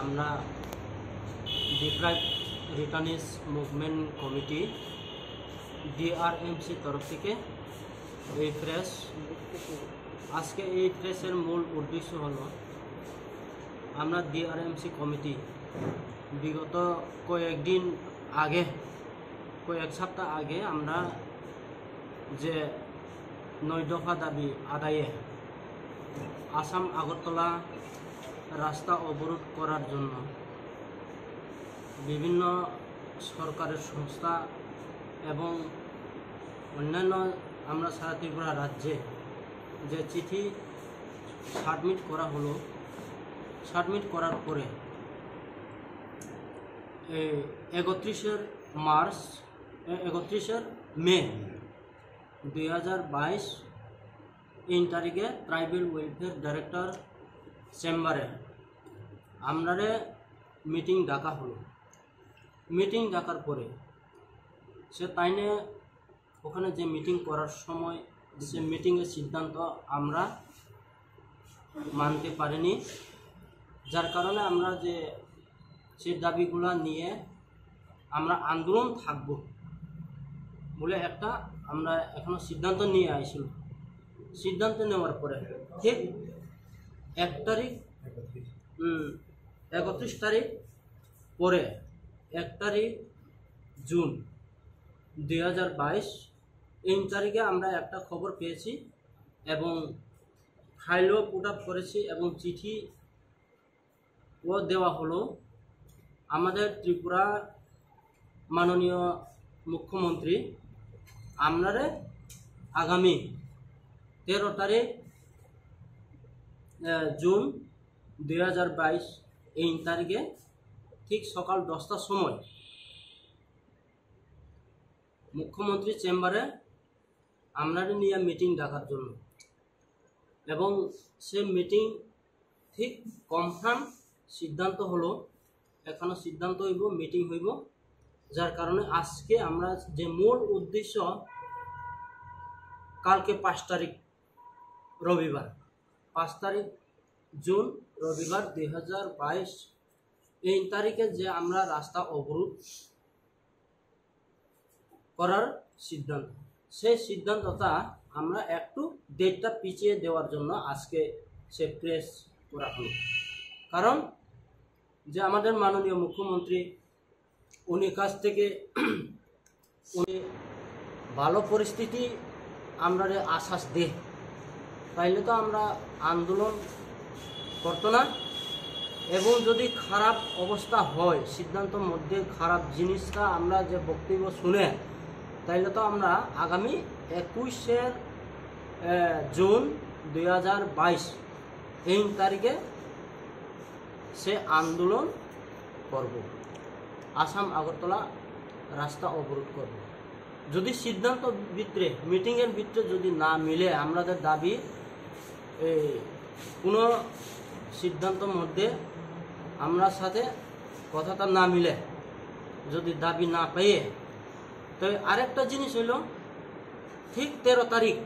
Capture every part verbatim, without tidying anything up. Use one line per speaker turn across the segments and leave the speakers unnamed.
আমরা deprive returnees movement committee DRMC তরফ থেকে এই প্রেস আজকে এই প্রেসের মূল উদ্দেশ্য হলো আমরা ডিআরএমসি কমিটি বিগত কয়েকদিন আগে কয়েক সপ্তাহ আগে আমরা যে নয় দফা দাবি আদায়ে আসাম আগরতলা রাস্তা অবরোধ করার জন্য বিভিন্ন সরকারের সংস্থা এবং অন্যান্য আমরা সারা ত্রিপুরা রাজ্যে যে চিঠি সাবমিট করা হলো সাবমিট করার পরে একত্রিশের মার্চ একত্রিশের মে দুই হাজার বাইশ এই তারিখে ট্রাইবেল ওয়েলফেয়ার ডাইরেক্টর চেম্বারে আমরারে মিটিং ডাকা হলো। মিটিং ডাকার পরে সে তাইনে ওখানে যে মিটিং করার সময় সে মিটিংয়ের সিদ্ধান্ত আমরা মানতে পারিনি, যার কারণে আমরা যে সে দাবিগুলো নিয়ে আমরা আন্দোলন থাকব বলে একটা আমরা এখনো সিদ্ধান্ত নিয়ে আইছিল। সিদ্ধান্ত নেওয়ার পরে ঠিক এক তারিখ একত্রিশ তারিখ পরে এক তারিখ জুন দুই হাজার বাইশ এই তারিখে আমরা একটা খবর পেয়েছি এবং ফাইলও পুট আপ করেছি এবং চিঠি ও দেওয়া হলো আমাদের ত্রিপুরা মাননীয় মুখ্যমন্ত্রী আমরারে আগামী তেরো তারিখ জুন দুই হাজার বাইশ এই তারিখে ঠিক সকাল দশটার সময় মুখ্যমন্ত্রী চেম্বারে আমরারে নিয়ে মিটিং ডাকার জন্য এবং সে মিটিং ঠিক কনফার্ম সিদ্ধান্ত হলো এখনো সিদ্ধান্ত হইব মিটিং হইব, যার কারণে আজকে আমরা যে মূল উদ্দেশ্য কালকে পাঁচ তারিখ রবিবার পাঁচ তারিখ জুন রবিবার দুই হাজার বাইশ এই তারিখে যে আমরা রাস্তা অবরোধ করার সিদ্ধান্ত সেই সিদ্ধান্তটা আমরা একটু ডেটটা পিছিয়ে দেওয়ার জন্য আজকে সে প্রেস করা হলো। কারণ যে আমাদের মাননীয় মুখ্যমন্ত্রী উনি কাছ থেকে উনি ভালো পরিস্থিতি আমরা আশ্বাস দে তাইলে তো আমরা আন্দোলন করতো না, এবং যদি খারাপ অবস্থা হয় সিদ্ধান্তের মধ্যে খারাপ জিনিসটা আমরা যে বক্তব্য শুনে তাইলে তো আমরা আগামী একুশের জুন দুই হাজার বাইশ এই তারিখে সে আন্দোলন করব, আসাম আগরতলা রাস্তা অবরোধ করব। যদি সিদ্ধান্ত ভিতরে মিটিংয়ের ভিতরে যদি না মিলে আমাদের দাবি কোনো সিদ্ধান্তের মধ্যে আমরা সাথে কথাটা না মিলে যদি দাবি না পেয়ে তো আরেকটা জিনিস হইল ঠিক তেরো তারিখ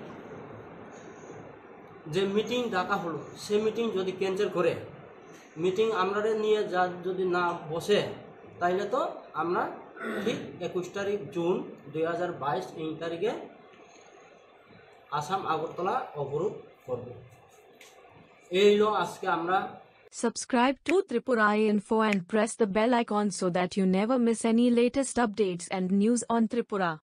যে মিটিং ডাকা হলো সে মিটিং যদি ক্যান্সেল করে মিটিং আমরা নিয়ে যা যদি না বসে তাইলে তো আমরা ঠিক একুশ তারিখ জুন দুই হাজার বাইশ এই তারিখে আসাম আগরতলা অবরোধ করব। এই হলো আজকে আমরা।
Subscribe to Tripura Info and press the bell icon so that you never miss any latest updates and news on Tripura.